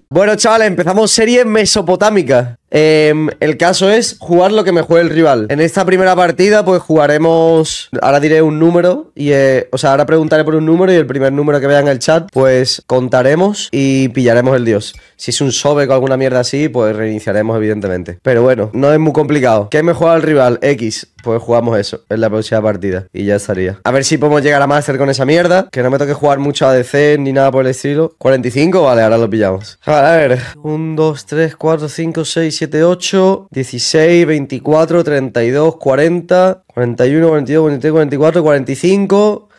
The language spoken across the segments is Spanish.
Bueno, chavales, empezamos serie mesopotámica. El caso es jugar lo que me juegue el rival. En esta primera partida, pues jugaremos... Ahora diré un número y... o sea, ahora preguntaré por un número y el primer número que vea en el chat, pues contaremos y pillaremos el dios. Si es un Sobek o alguna mierda así, pues reiniciaremos, evidentemente. Pero bueno, no es muy complicado. ¿Qué me juega el rival? X. Pues jugamos eso en la próxima partida y ya estaría. A ver si podemos llegar a Master con esa mierda. Que no me toque jugar mucho ADC ni nada por el estilo. 45, vale, ahora lo pillamos. A ver, 1, 2, 3, 4, 5, 6, 7, 8, 16, 24, 32, 40, 41, 42, 43, 44, 45,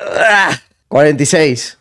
46.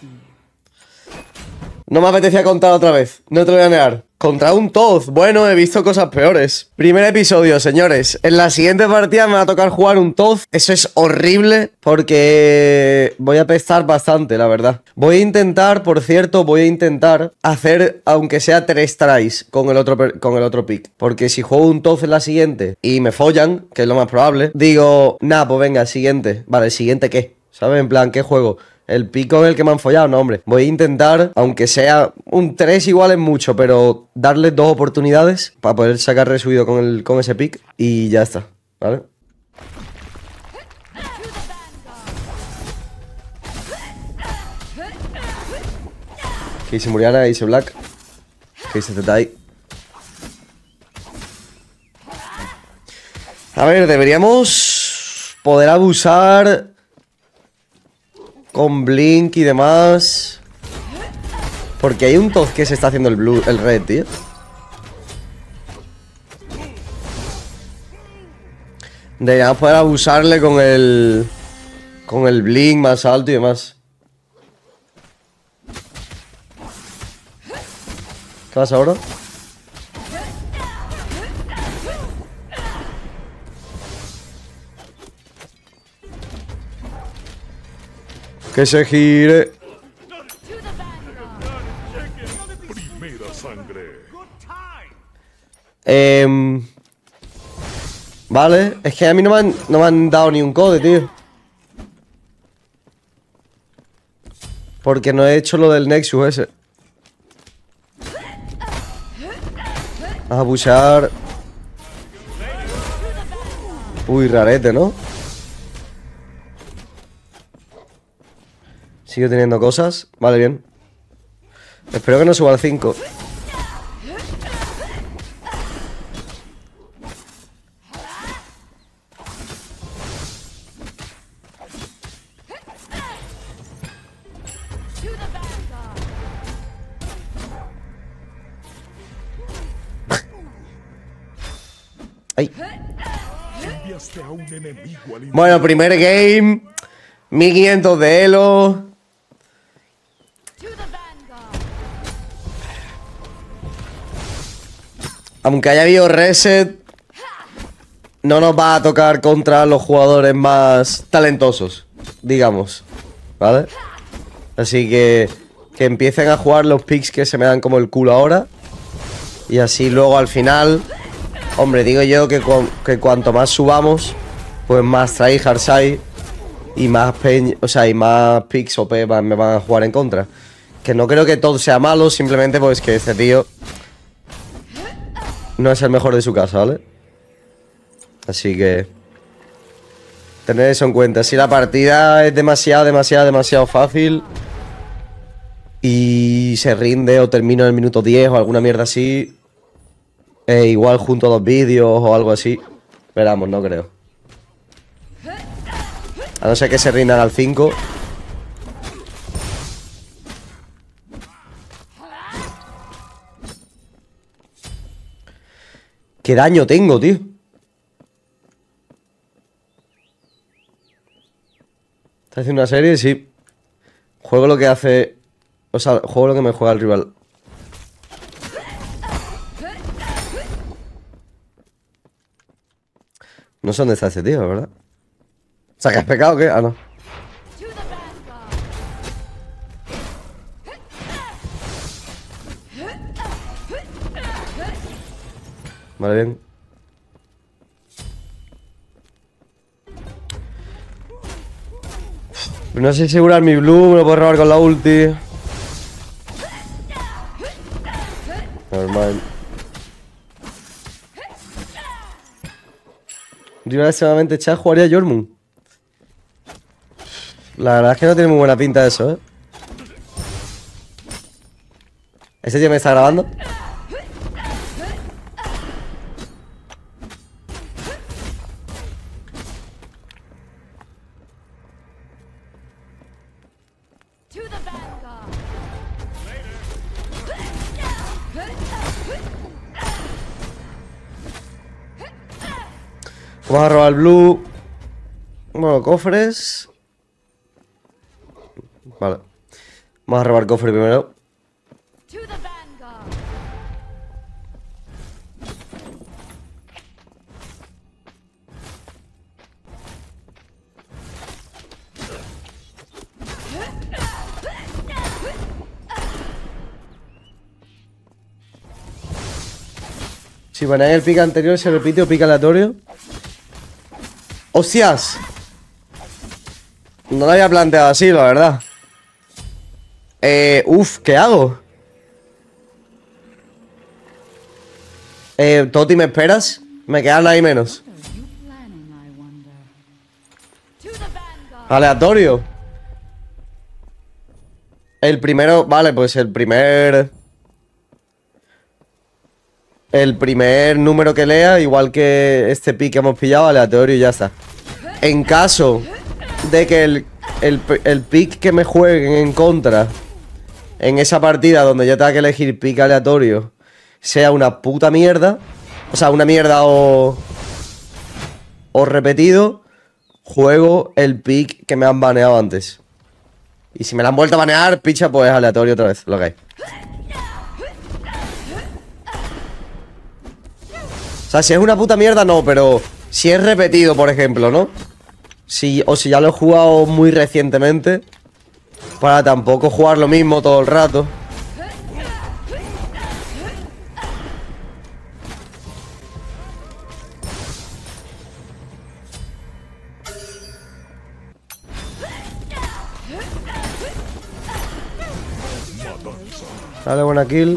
No me apetecía contar otra vez, no te lo voy a negar. Contra un Toz, bueno, he visto cosas peores. Primer episodio, señores. En la siguiente partida me va a tocar jugar un Toz. Eso es horrible porque voy a pestar bastante, la verdad. Voy a intentar, por cierto, hacer, aunque sea 3 tries con el otro pick. Porque si juego un Toz en la siguiente y me follan, que es lo más probable, digo, nah, pues venga, siguiente. Vale, ¿siguiente qué? ¿Sabes? En plan, ¿qué juego? ¿El pico con el que me han follado? No, hombre. Voy a intentar, aunque sea un 3 igual es mucho, pero darle 2 oportunidades para poder sacar resubido con ese pick y ya está, ¿vale? Que dice Muriana, que dice Black, que dice Zetai. A ver, deberíamos poder abusar con Blink y demás. Porque hay un Toz que se está haciendo el red, tío. Deberíamos poder abusarle con el Blink más alto y demás. ¿Qué pasa ahora? Que se gire. Primera sangre. Vale, es que a mí no me han dado ni un code, tío. Porque no he hecho lo del Nexus ese. Vamos a pushar. Uy, rarete, ¿no? Sigo teniendo cosas. Vale, bien. Espero que no suba al 5. Ay. Bueno, primer game. 1500 de elo. Aunque haya habido reset, no nos va a tocar contra los jugadores más talentosos, digamos, ¿vale? Así que empiecen a jugar los picks que se me dan como el culo ahora. Y así luego al final, hombre, digo yo que cuanto más subamos, pues más tryhards hay y más y más picks OP me van a jugar en contra. Que no creo que todo sea malo, simplemente pues que este tío no es el mejor de su casa, ¿vale? Así que tener eso en cuenta. Si la partida es demasiado fácil y se rinde o termino en el minuto 10 o alguna mierda así, igual junto a 2 vídeos o algo así, veramos, no creo. A no ser que se rindan al 5. ¿Qué daño tengo, tío? ¿Estás haciendo una serie? Sí. Juego lo que hace... O sea, juego lo que me juega el rival. No sé dónde está ese tío, ¿verdad? O sea, ¿que has pecado o qué? Ah, no. Vale, bien. No sé asegurar mi blue, me lo puedo robar con la ulti. Normal. Rival extremadamente chat jugaría Jormun. La verdad es que no tiene muy buena pinta eso, ¿eh? ¿Ese tío me está grabando? Vamos a robar el blue. Bueno, cofres. Vale. Vamos a robar cofre primero. Si banean el pick anterior, ¿se repite o pick aleatorio? ¡Hostias! No lo había planteado así, la verdad. ¿Qué hago? Toti, ¿me esperas? Me quedan ahí menos. Aleatorio. El primero, vale, pues el primer número que lea, igual que este pick que hemos pillado, aleatorio y ya está. En caso de que el pick que me jueguen en contra en esa partida donde yo tenga que elegir pick aleatorio sea una puta mierda, o sea, una mierda o repetido, juego el pick que me han baneado antes. Y si me la han vuelto a banear, picha, pues aleatorio otra vez, lo que hay. O sea, si es una puta mierda, no, pero si es repetido, por ejemplo, ¿no? O si ya lo he jugado muy recientemente, para tampoco jugar lo mismo todo el rato. Dale, buena kill.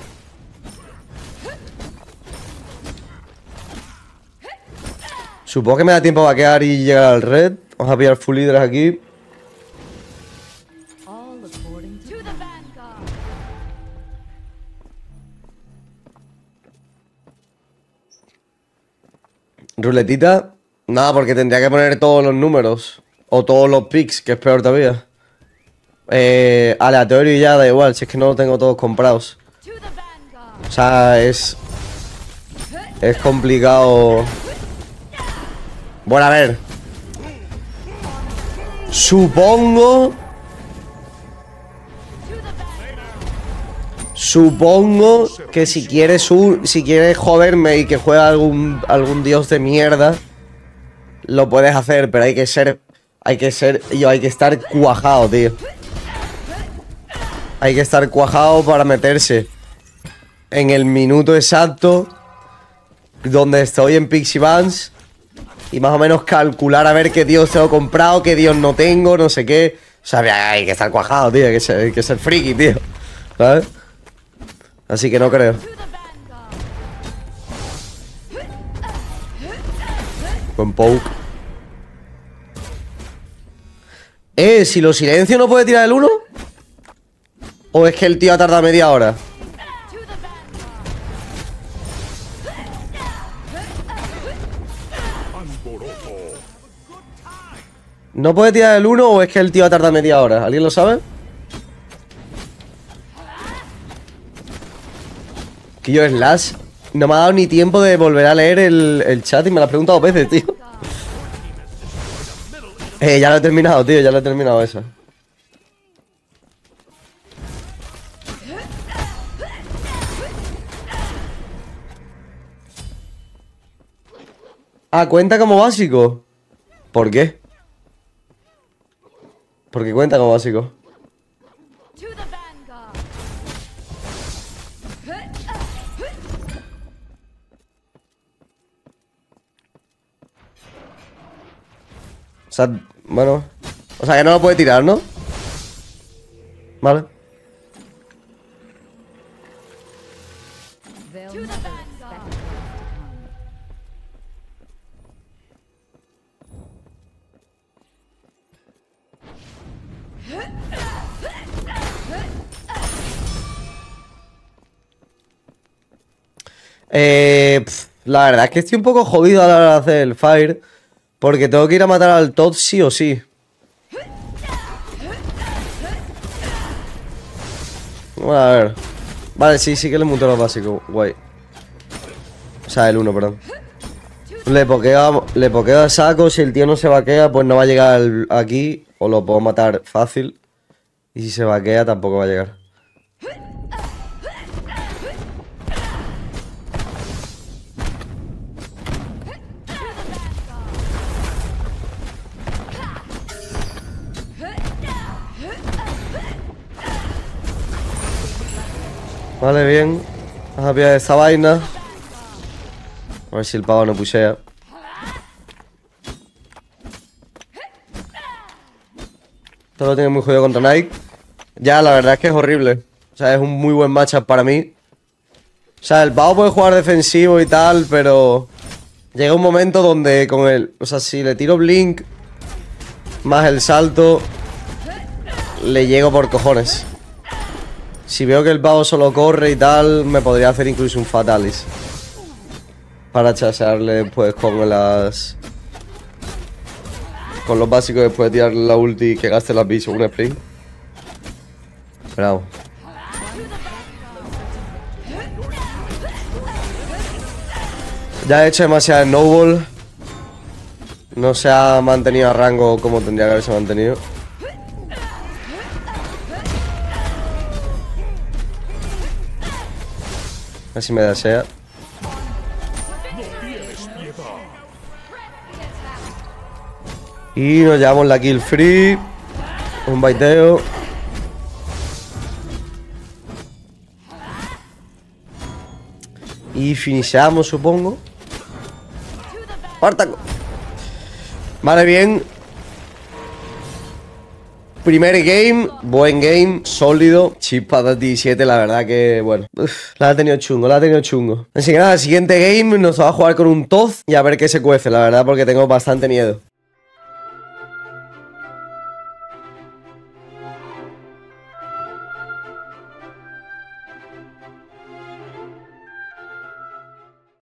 Supongo que me da tiempo a vaquear y llegar al red. Vamos a pillar full líderes aquí. Ruletita. Nada, porque tendría que poner todos los números. O todos los picks, que es peor todavía. Aleatorio y ya, da igual. Si es que no lo tengo todos comprados. O sea, es complicado. Bueno, a ver. Supongo que si quieres joderme y que juegue algún dios de mierda, lo puedes hacer, pero hay que estar cuajado, tío. Hay que estar cuajado para meterse en el minuto exacto donde estoy en Pixie Vans y más o menos calcular a ver qué dios tengo comprado, qué dios no tengo, no sé qué. O sea, hay que estar cuajado, tío. Hay que ser friki, tío. ¿Sabes? Así que no creo. Buen poke. Si lo silencio no puede tirar el 1. ¿O es que el tío ha tardado media hora? ¿No puede tirar el 1 o es que el tío ha tardado media hora? ¿Alguien lo sabe? Que yo Slash no me ha dado ni tiempo de volver a leer el chat y me lo has preguntado 2 veces, tío. Ya lo he terminado, tío, ya lo he terminado eso. Ah, cuenta como básico. ¿Por qué? Porque cuenta como básico. O sea, bueno. O sea, que no lo puede tirar, ¿no? Vale. They'll never expect what's to come. La verdad es que estoy un poco jodido a la hora de hacer el fire. Porque tengo que ir a matar al Todd sí o sí. Bueno, a ver. Vale, sí que le mutó lo básico. Guay. O sea, el 1, perdón. Le pokeo a saco. Si el tío no se vaquea, pues no va a llegar aquí. O lo puedo matar fácil. Y si se vaquea, tampoco va a llegar. Vale, bien. Vamos a pillar esta vaina. A ver si el pavo no pushea. Esto lo tiene muy jodido contra Nike. Ya, la verdad es que es horrible. O sea, es un muy buen matchup para mí. O sea, el pavo puede jugar defensivo y tal, pero llega un momento donde con el... O sea, si le tiro Blink más el salto, le llego por cojones. Si veo que el pavo solo corre y tal, me podría hacer incluso un Fatalis. Para chasearle después con las... Con los básicos después de tirarle la ulti que gaste las bichos, un sprint. Bravo. Ya he hecho demasiado snowball. No se ha mantenido a rango como tendría que haberse mantenido. A ver si me desea. Y nos llevamos la kill free. Un baiteo. Y finishamos, supongo. Espartaco. Vale, bien. Primer game, buen game, sólido. Chispa 17, la verdad que, bueno, la ha tenido chungo, Así que nada, el siguiente game nos va a jugar con un Toz y a ver qué se cuece, la verdad, porque tengo bastante miedo.